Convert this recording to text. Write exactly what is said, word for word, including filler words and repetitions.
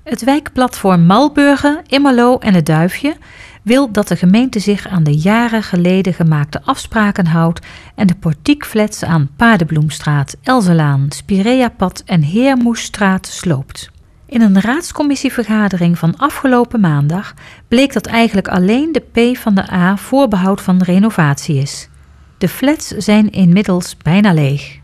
Het wijkplatform Malburgen, Immerloo en het Duifje wil dat de gemeente zich aan de jaren geleden gemaakte afspraken houdt en de portiekflats aan Paardenbloemstraat, Elzelaan, Spireapad en Heermoesstraat sloopt. In een raadscommissievergadering van afgelopen maandag bleek dat eigenlijk alleen de P van de A voorbehoud van renovatie is. De flats zijn inmiddels bijna leeg.